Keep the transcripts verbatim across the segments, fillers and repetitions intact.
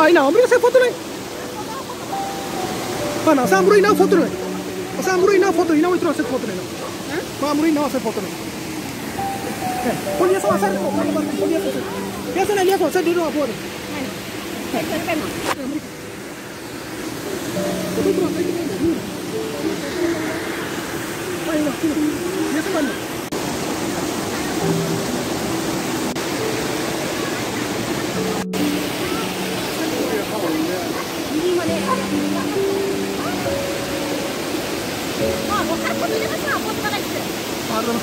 ina, ambil saya foto ni. Mana, saya ambil ina foto ni. Saya ambil ina foto, ina itu saya foto ni. Saya ambil ina saya foto ni. Eh, polis sama saya foto, polis foto. Biasa ni lihat foto, saya di rumah foto. Ayo, biasa mana? Pardon.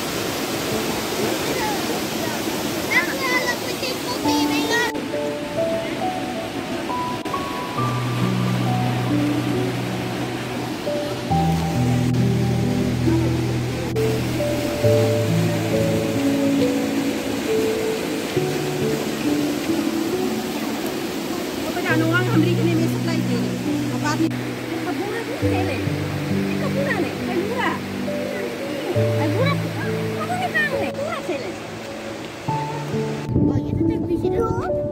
Ano ang hamri kini may supply din. Kapag ni kabura din sila. Ay kabura ni, ay mura. Ay mura. Ako ni kang ni, mura sila. Oh, yun ang tayo busy na.